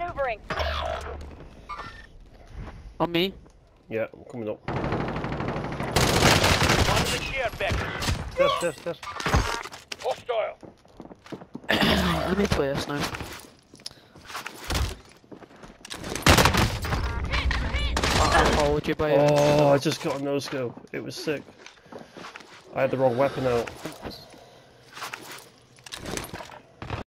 maneuvering. On me. Yeah, I'm coming up. On the shared vector. Dead. Hostile. Let me play this now. I followed you by Oh, I just got a no-scope. It was sick. I had the wrong weapon out.